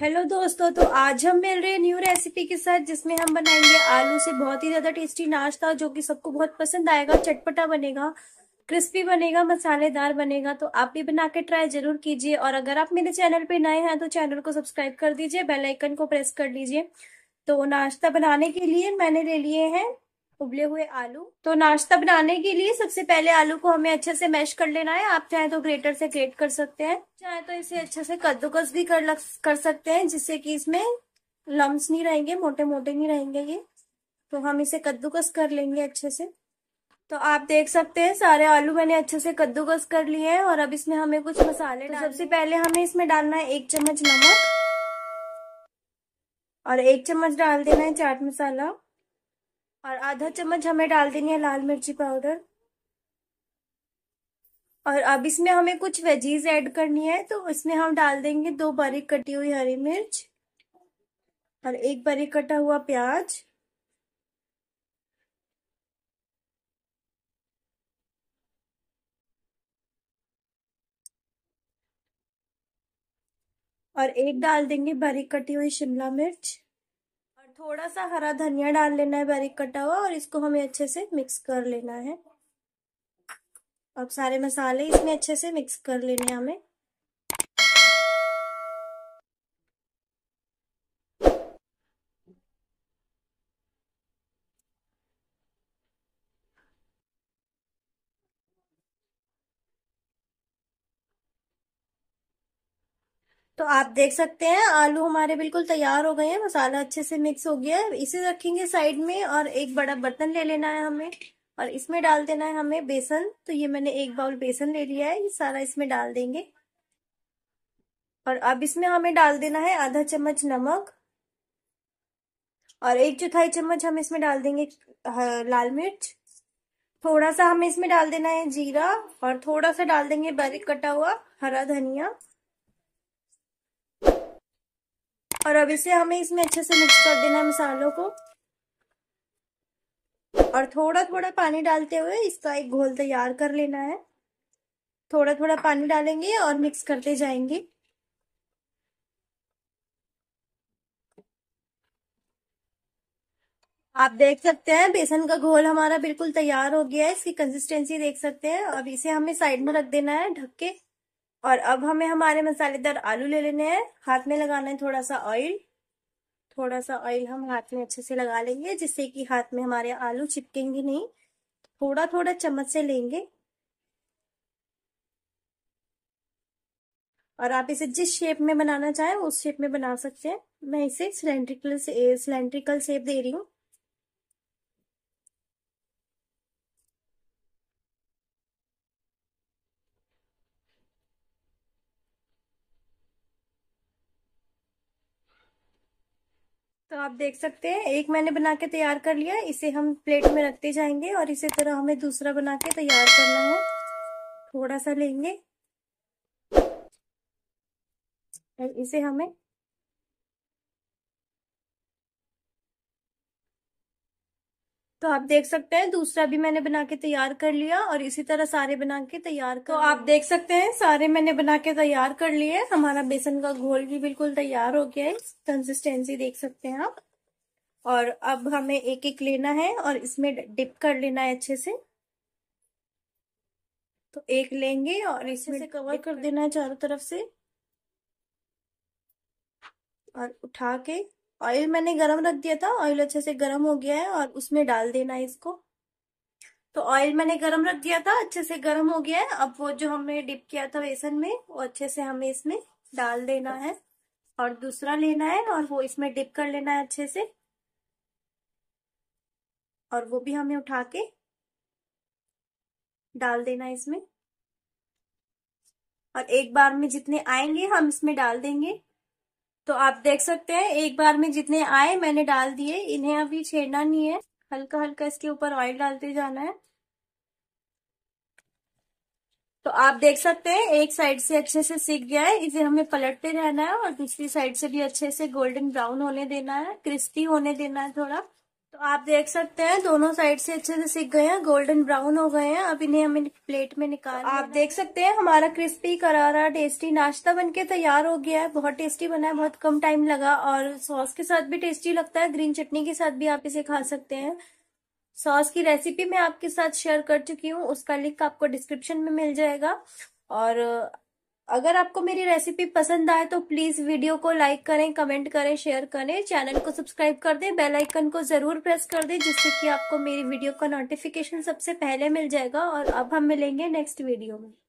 Hello दोस्तों, तो आज हम मिल रहे हैं न्यू रेसिपी के साथ जिसमें हम बनाएंगे आलू से बहुत ही ज्यादा टेस्टी नाश्ता जो कि सबको बहुत पसंद आएगा। चटपटा बनेगा, क्रिस्पी बनेगा, मसालेदार बनेगा। तो आप भी बना के ट्राई जरूर कीजिए। और अगर आप मेरे चैनल पे नए हैं तो चैनल को सब्सक्राइब कर दीजिए, बेल आइकन को प्रेस कर लीजिए। तो नाश्ता बनाने के लिए मैंने ले लिए हैं उबले हुए आलू। तो नाश्ता बनाने के लिए सबसे पहले आलू को हमें अच्छे से मैश कर लेना है। आप चाहे तो ग्रेटर से ग्रेट कर सकते हैं, चाहे तो इसे अच्छे से कद्दूकस भी कर सकते हैं, जिससे कि इसमें लम्स नहीं रहेंगे, मोटे मोटे नहीं रहेंगे ये। तो हम इसे कद्दूकस कर लेंगे अच्छे से। तो आप देख सकते हैं सारे आलू मैंने अच्छे से कद्दूकस कर लिए हैं। और अब इसमें हमें कुछ मसाले सबसे पहले हमें इसमें डालना है 1 चम्मच नमक, और 1 चम्मच डाल देना है चाट मसाला, और आधा चम्मच हमें डाल देनी है लाल मिर्ची पाउडर। और अब इसमें हमें कुछ वेजीज ऐड करनी है, तो इसमें हम डाल देंगे 2 बारीक कटी हुई हरी मिर्च और 1 बारीक कटा हुआ प्याज, और 1 डाल देंगे बारीक कटी हुई शिमला मिर्च, और थोड़ा सा हरा धनिया डाल लेना है बारीक कटा हुआ। और इसको हमें अच्छे से मिक्स कर लेना है। अब सारे मसाले इसमें अच्छे से मिक्स कर लेने हैं हमें। तो आप देख सकते हैं आलू हमारे बिल्कुल तैयार हो गए हैं, मसाला अच्छे से मिक्स हो गया है। इसे रखेंगे साइड में, और एक बड़ा बर्तन ले लेना है हमें, और इसमें डाल देना है हमें बेसन। तो ये मैंने 1 बाउल बेसन ले लिया है, ये सारा इसमें डाल देंगे। और अब इसमें हमें डाल देना है आधा चम्मच नमक, और 1/4 चम्मच हम इसमें डाल देंगे लाल मिर्च। थोड़ा सा हमें इसमें डाल देना है जीरा, और थोड़ा सा डाल देंगे बारीक कटा हुआ हरा धनिया। और अब इसे हमें इसमें अच्छे से मिक्स कर देना है मसालों को, और थोड़ा थोड़ा पानी डालते हुए इसका एक घोल तैयार कर लेना है। थोड़ा थोड़ा पानी डालेंगे और मिक्स करते जाएंगे। आप देख सकते हैं बेसन का घोल हमारा बिल्कुल तैयार हो गया है, इसकी कंसिस्टेंसी देख सकते हैं। अब इसे हमें साइड में रख देना है ढक के। और अब हमें हमारे मसालेदार आलू ले लेने हैं। हाथ में लगाना है थोड़ा सा ऑयल। थोड़ा सा ऑयल हम हाथ में अच्छे से लगा लेंगे, जिससे कि हाथ में हमारे आलू चिपकेंगे नहीं। थोड़ा थोड़ा चम्मच से लेंगे, और आप इसे जिस शेप में बनाना चाहें उस शेप में बना सकते हैं। मैं इसे सिलेंड्रिकल शेप दे रही हूँ। तो आप देख सकते हैं एक मैंने बना के तैयार कर लिया। इसे हम प्लेट में रखते जाएंगे, और इसी तरह हमें दूसरा बना के तैयार करना है। थोड़ा सा लेंगे, और इसे हमें तो आप देख सकते हैं दूसरा भी मैंने बना के तैयार कर लिया, और इसी तरह सारे बना के तैयार कर। तो आप देख सकते हैं सारे मैंने बना के तैयार कर लिए। हमारा बेसन का घोल भी बिल्कुल तैयार हो गया है, कंसिस्टेंसी देख सकते हैं आप। और अब हमें एक एक लेना है और इसमें डिप कर लेना है अच्छे से। तो एक लेंगे और इसमें से कवर कर देना है चारों तरफ से, और उठा के ऑयल मैंने गरम रख दिया था। ऑयल अच्छे से गरम हो गया है, और उसमें डाल देना है इसको। तो ऑयल मैंने गरम रख दिया था, अच्छे से गरम हो गया है। अब वो जो हमने डिप किया था बेसन में, वो अच्छे से हमें इसमें डाल देना है। और दूसरा लेना है और वो इसमें डिप कर लेना है अच्छे से, और वो भी हमें उठा के डाल देना है इसमें। और एक बार में जितने आएंगे हम इसमें डाल देंगे। तो आप देख सकते हैं एक बार में जितने आए मैंने डाल दिए। इन्हें अभी छेड़ना नहीं है, हल्का हल्का इसके ऊपर ऑयल डालते जाना है। तो आप देख सकते हैं एक साइड से अच्छे से सिक गया है, इसे हमें पलटते रहना है, और दूसरी साइड से भी अच्छे से गोल्डन ब्राउन होने देना है, क्रिस्पी होने देना है थोड़ा। तो आप देख सकते हैं दोनों साइड से अच्छे से सिक गए हैं, गोल्डन ब्राउन हो गए हैं। अब इन्हें हम प्लेट में निकाल तो आप देख सकते हैं हमारा क्रिस्पी करारा टेस्टी नाश्ता बनके तैयार हो गया है। बहुत टेस्टी बना है, बहुत कम टाइम लगा और सॉस के साथ भी टेस्टी लगता है। ग्रीन चटनी के साथ भी आप इसे खा सकते हैं। सॉस की रेसिपी मैं आपके साथ शेयर कर चुकी हूँ, उसका लिंक आपको डिस्क्रिप्शन में मिल जाएगा। और अगर आपको मेरी रेसिपी पसंद आए तो प्लीज वीडियो को लाइक करें, कमेंट करें, शेयर करें, चैनल को सब्सक्राइब कर दें, बेल आइकन को जरूर प्रेस कर दें, जिससे कि आपको मेरी वीडियो का नोटिफिकेशन सबसे पहले मिल जाएगा। और अब हम मिलेंगे नेक्स्ट वीडियो में।